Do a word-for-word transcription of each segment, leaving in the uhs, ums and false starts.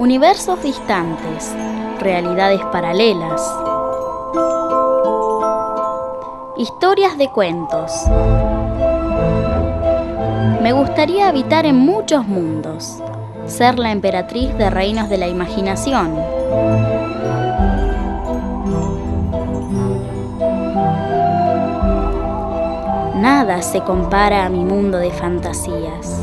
universos distantes, realidades paralelas, historias de cuentos. Me gustaría habitar en muchos mundos, ser la emperatriz de reinos de la imaginación. Nada se compara a mi mundo de fantasías.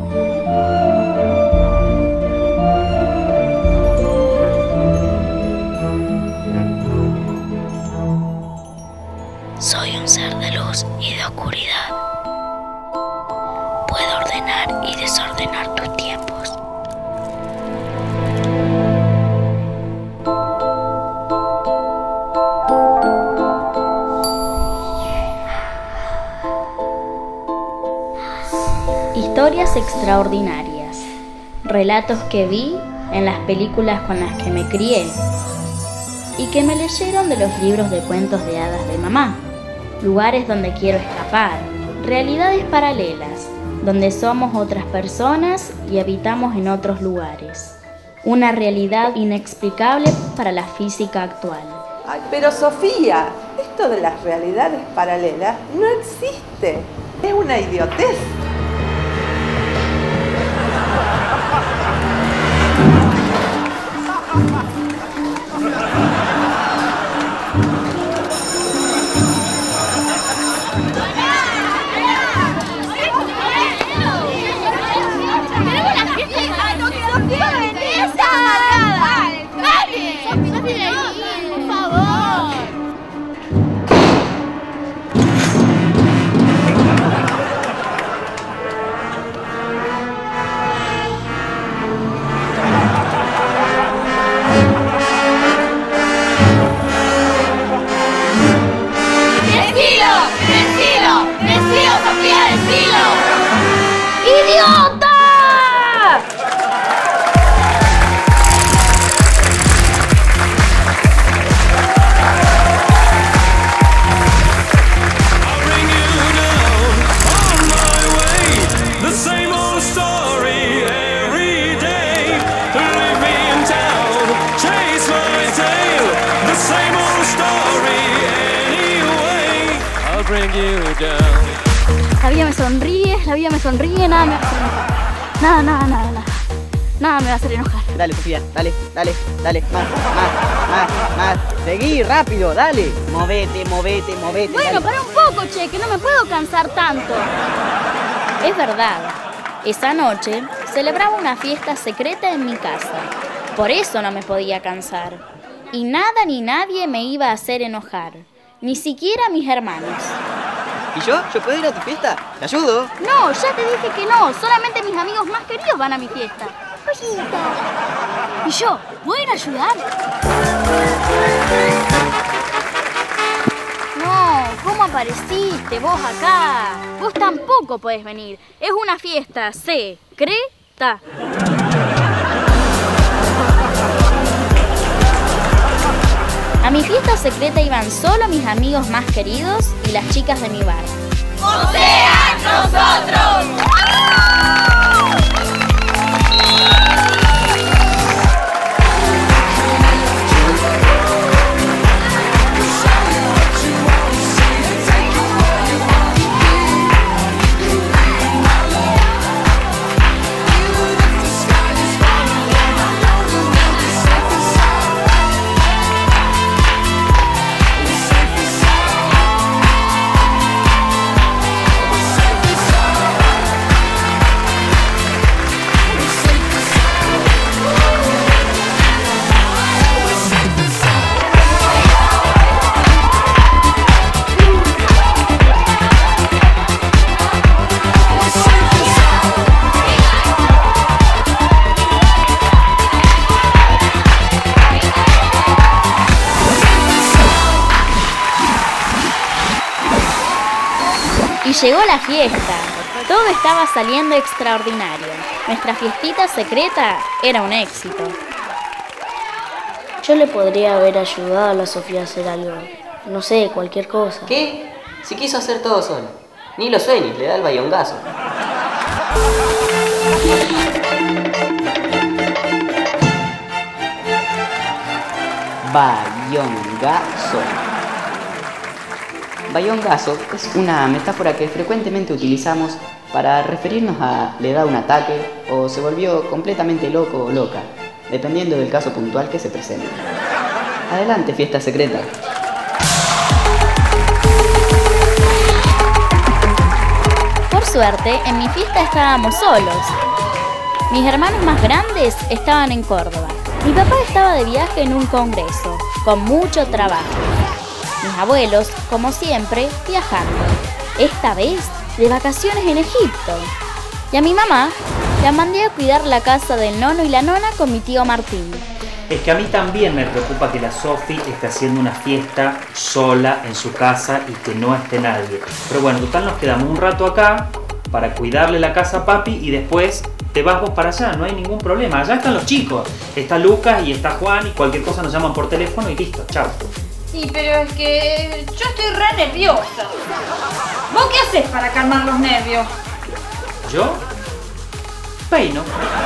Soy un ser de luz y de oscuridad. Puedo ordenar y desordenar tus tiempos. Historias extraordinarias, relatos que vi en las películas con las que me crié y que me leyeron de los libros de cuentos de hadas de mamá, lugares donde quiero escapar, realidades paralelas, donde somos otras personas y habitamos en otros lugares, una realidad inexplicable para la física actual. Ay, pero Sofía, esto de las realidades paralelas no existe, es una idiotez. La vida me sonríe, la vida me sonríe, nada me va a hacer enojar. Nada, nada, nada, nada. Nada me va a hacer enojar. Dale, Sofía, dale, dale, dale, más, más, más, más. Seguí, rápido, dale. Movete, movete, movete. Bueno, dale. para un poco, che, que no me puedo cansar tanto. Es verdad, esa noche celebraba una fiesta secreta en mi casa. Por eso no me podía cansar. Y nada ni nadie me iba a hacer enojar. Ni siquiera mis hermanos. ¿Y yo? ¿Yo puedo ir a tu fiesta? ¿Te ayudo? No, ya te dije que no. Solamente mis amigos más queridos van a mi fiesta. Pollita. ¿Y yo? ¿Puedo ir a ayudar? No, ¿cómo apareciste vos acá? Vos tampoco podés venir. Es una fiesta secreta. A mi fiesta secreta iban solo mis amigos más queridos y las chicas de mi bar. ¡O sea, nosotros! Y llegó la fiesta. Todo estaba saliendo extraordinario. Nuestra fiestita secreta era un éxito. Yo le podría haber ayudado a la Sofía a hacer algo. No sé, cualquier cosa. ¿Qué? Si quiso hacer todo solo. Ni lo sueñes, le da el bayongazo. bayongazo. Bayongazo es una metáfora que frecuentemente utilizamos para referirnos a le da un ataque o se volvió completamente loco o loca, dependiendo del caso puntual que se presente. Adelante, fiesta secreta. Por suerte, en mi fiesta estábamos solos. Mis hermanos más grandes estaban en Córdoba. Mi papá estaba de viaje en un congreso, con mucho trabajo. Mis abuelos, como siempre, viajando. Esta vez, de vacaciones en Egipto. Y a mi mamá, la mandé a cuidar la casa del nono y la nona con mi tío Martín. Es que a mí también me preocupa que la Sofi esté haciendo una fiesta sola en su casa y que no esté nadie. Pero bueno, total nos quedamos un rato acá para cuidarle la casa a papi y después te vas vos para allá, no hay ningún problema. Allá están los chicos, está Lucas y está Juan y cualquier cosa nos llaman por teléfono y listo, chao. Sí, pero es que yo estoy re nerviosa. ¿Vos qué haces para calmar los nervios? ¿Yo? Peino.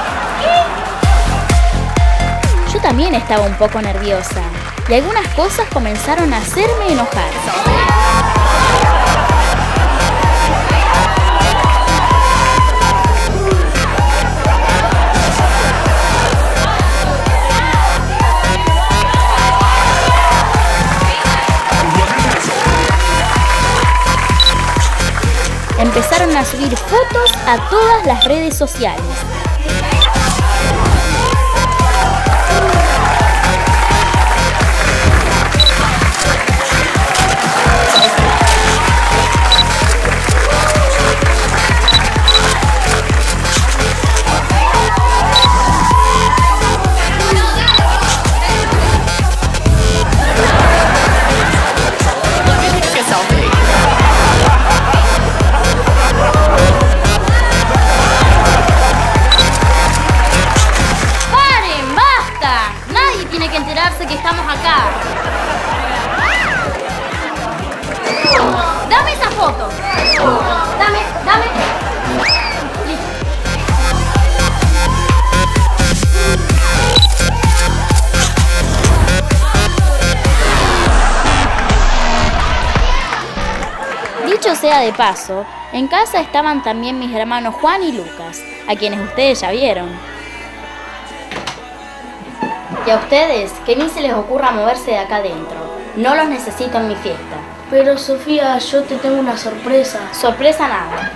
Yo también estaba un poco nerviosa y algunas cosas comenzaron a hacerme enojar. Empezaron a subir fotos a todas las redes sociales. Que estamos acá. Dame esa foto. Dame, dame. Listo. Dicho sea de paso, en casa estaban también mis hermanos Juan y Lucas, a quienes ustedes ya vieron. Y a ustedes, que ni se les ocurra moverse de acá adentro. No los necesito en mi fiesta. Pero Sofía, yo te tengo una sorpresa. Sorpresa nada.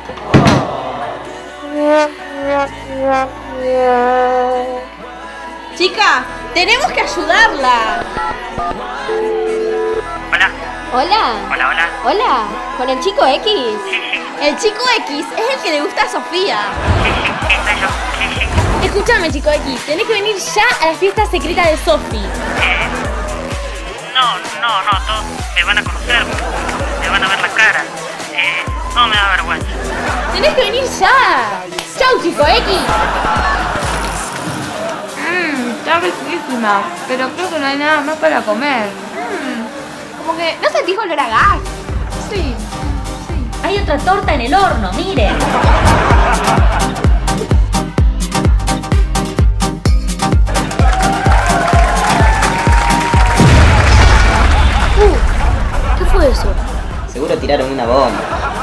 Chica, tenemos que ayudarla. Hola. Hola. Hola, hola. Hola, ¿con el chico X? Sí, sí. El chico X es el que le gusta a Sofía. Sí, sí, sí, soy yo. Sí, sí. Escúchame, chico X, tenés que venir ya a la fiesta secreta de Sofi. Eh, no, no, no, todos me van a conocer, me van a ver la cara. Eh, no me da vergüenza. Tenés que venir ya. Chau, chico X. Mmm, está riquísima, pero creo que no hay nada más para comer. Mm, como que, ¿no sentís olor a gas? Sí. Hay otra torta en el horno, miren. Uh, ¿qué fue eso? Seguro tiraron una bomba.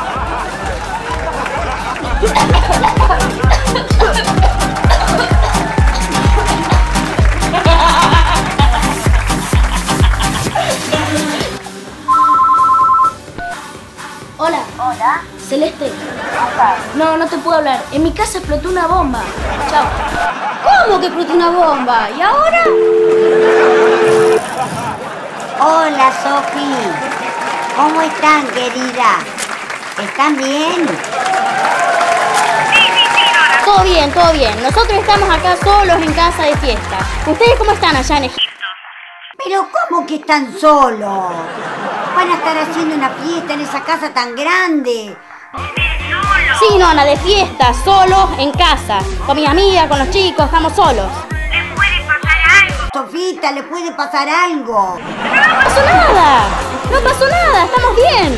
Hola. Hola. Celeste. No, no te puedo hablar. En mi casa explotó una bomba. Chao. ¿Cómo que explotó una bomba? ¿Y ahora? Hola, Sofi. ¿Cómo están, querida? ¿Están bien? Todo bien, todo bien. Nosotros estamos acá solos en casa de fiesta. ¿Ustedes cómo están allá en Egipto? Pero ¿cómo que están solos? Van a estar haciendo una fiesta en esa casa tan grande. Sí, nona, de fiesta, solos en casa. Con mis amigas, con los chicos, estamos solos. ¿Le puede pasar algo? Sofita, le puede pasar algo. No pasó nada. No pasó nada, estamos bien.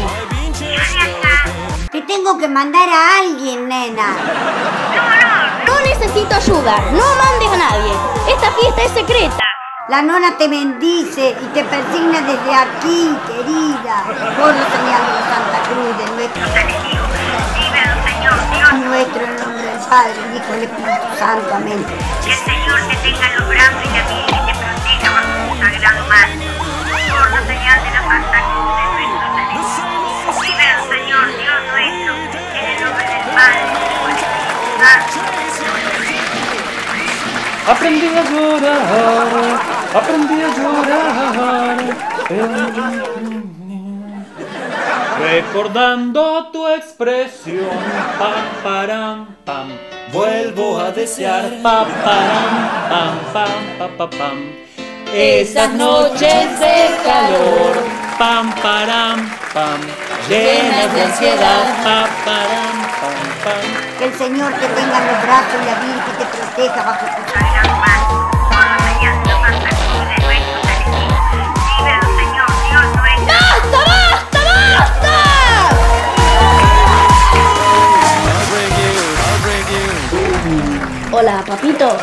Te tengo que mandar a alguien, nena. No necesito ayuda. No mandes a nadie. Esta fiesta es secreta. La nona te bendice y te persigna desde aquí, querida. Por la señal de la Santa Cruz de nuestro Líbranos, Señor Dios. nuestro, en el nombre del Padre, el Hijo y el Espíritu Santo. Amén. Que el Señor te tenga en los brazos y te mire y te proteja bajo su sagrado manto. Por la señal de la Santa Cruz de nuestros enemigos. Líbranos, Señor Dios nuestro, en el nombre del Padre, del Hijo y del Espíritu Santo. Aprendí a llorar, aprendí a llorar. Recordando tu expresión, pam, param, pam. Vuelvo a desear, pam, param, pam, pam, pam, pam, pam. Esas noches de calor, pam, param, pam. Llenas de ansiedad, pam, param, pam, pam. Que el Señor te tenga en los brazos y la Virgen te proteja bajo su sagrado manto. Por la señal de la Santa Cruz de nuestros enemigos. Líbranos, Señor Dios nuestro. ¡Basta, basta, basta! Hola, papito.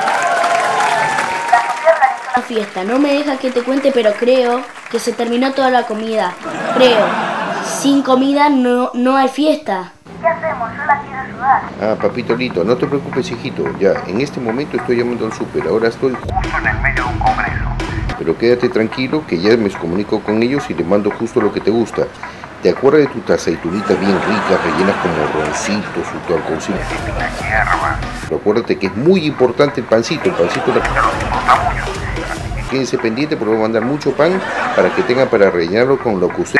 La fiesta no me deja que te cuente, pero creo que se terminó toda la comida. Creo. Sin comida no, no hay fiesta. ¿Qué hacemos? Yo la quiero ayudar. Ah, papito Lito, no te preocupes, hijito. Ya, en este momento estoy llamando al súper. Ahora estoy justo en el medio de un congreso. Pero quédate tranquilo que ya me comunico con ellos y les mando justo lo que te gusta. ¿Te acuerdas de tus aceitunitas bien ricas, rellenas como roncitos o tu alcoholcito? Pero acuérdate que es muy importante el pancito, el pancito la... Quédense pendientes porque voy a mandar mucho pan para que tengan para rellenarlo con lo que usted...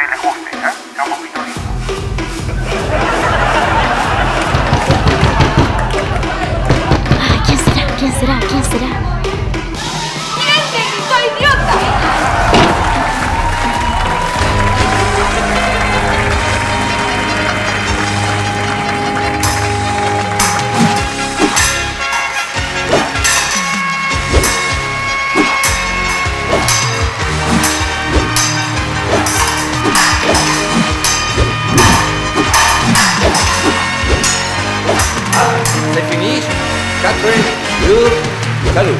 ¿Quién será? ¿Quién será? ¿Quién será? ¡Siente que soy idiota! They finish. Catherine, you, salud.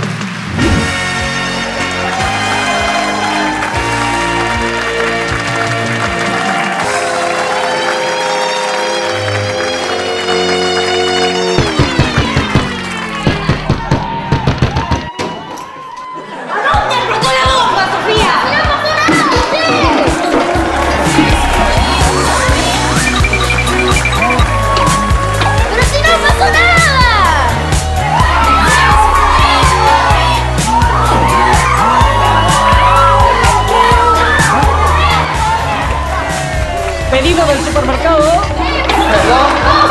Pedido del supermercado. ¡Perdón!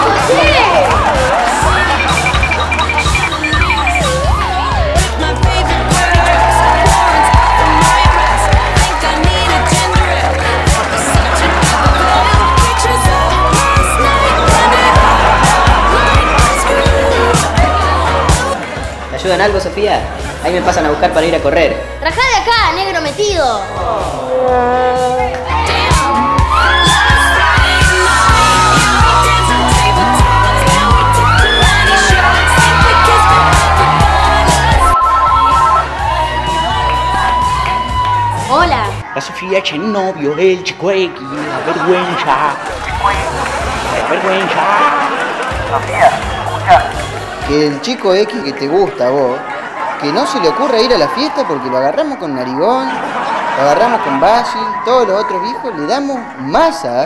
¿Te ayudan algo, Sofía? Ahí me pasan a buscar para ir a correr. ¡Rajá de acá, negro metido! Hola. La Sofía echa el novio, el chico X, la vergüenza. La vergüenza. Sofía, escucha. Que el chico X que te gusta a vos, que no se le ocurra ir a la fiesta porque lo agarramos con narigón, lo agarramos con Basil, todos los otros viejos le damos masa.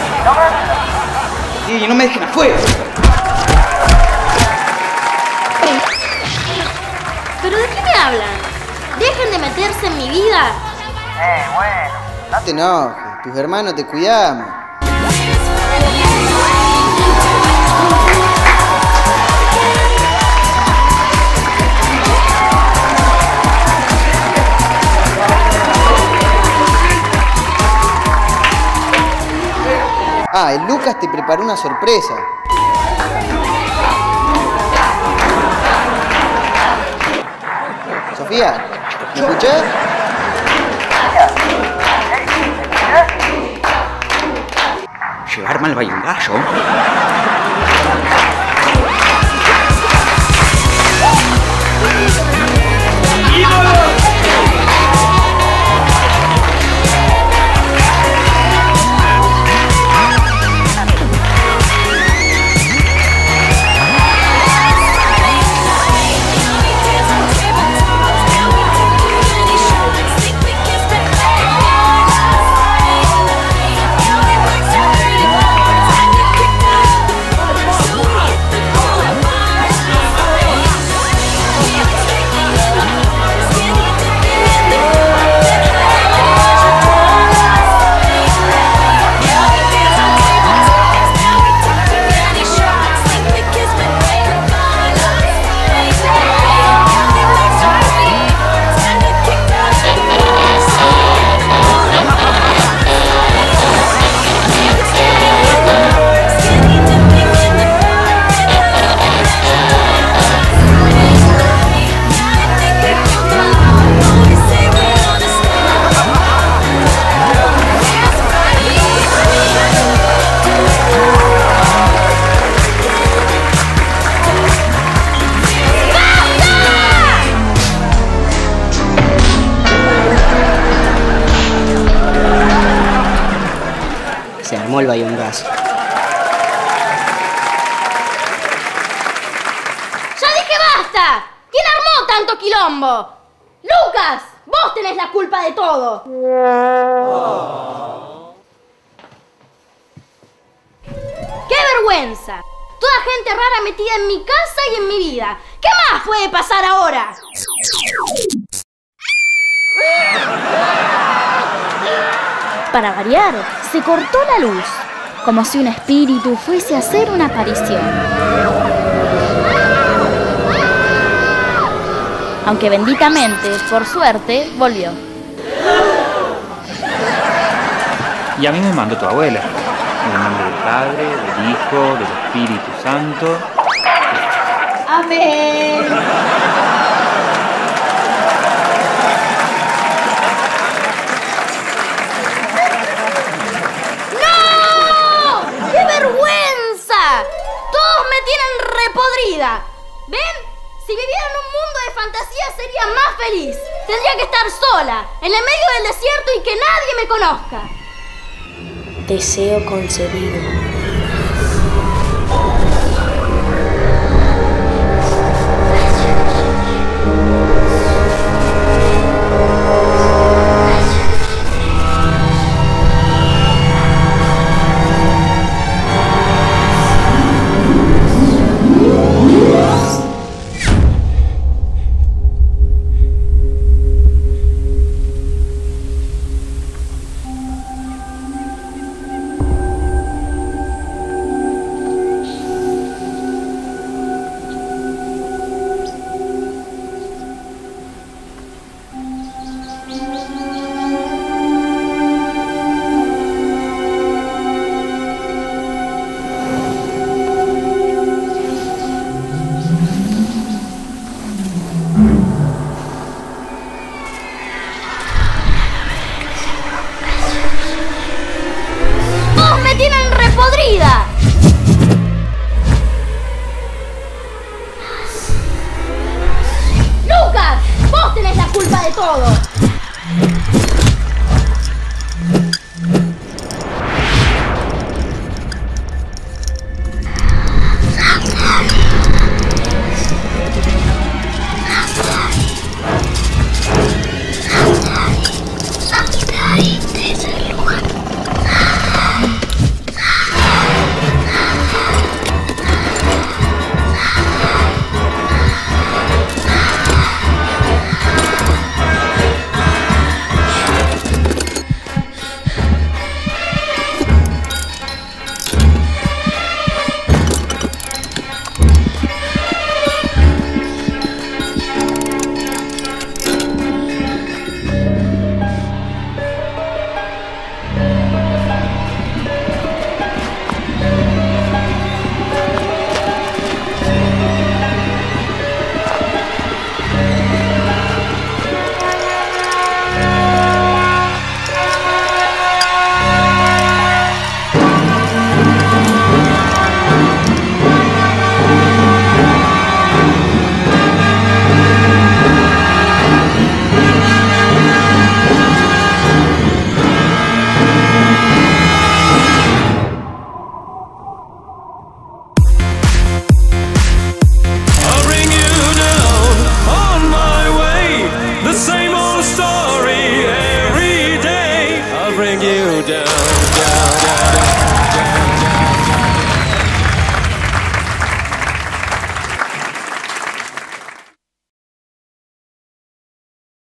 Y no me dejen afuera. ¿Pero de qué me hablan? ¡Dejen de meterse en mi vida! Eh, bueno. No te enojes, tus hermanos te cuidamos. Ah, el Lucas te preparó una sorpresa. Sofía, ¿me escuchás? Llevarme al bayungallo. ¡Ídolo! se armó el bayongazo. ¡Ya dije basta! ¿Quién armó tanto quilombo? ¡Lucas! ¡Vos tenés la culpa de todo! ¡Qué vergüenza! Toda gente rara metida en mi casa y en mi vida. ¿Qué más puede pasar ahora? Para variar, se cortó la luz, como si un espíritu fuese a hacer una aparición. Aunque benditamente, por suerte, volvió. Y a mí me mandó tu abuela. En el nombre del Padre, del Hijo, del Espíritu Santo. ¡Amén! ¡No! ¡Qué vergüenza! Todos me tienen repodrida. ¿Ven? Si viviera en un mundo de fantasía sería más feliz. Tendría que estar sola, en el medio del desierto y que nadie me conozca. Deseo concedido. ¡Todos me tienen repodrida!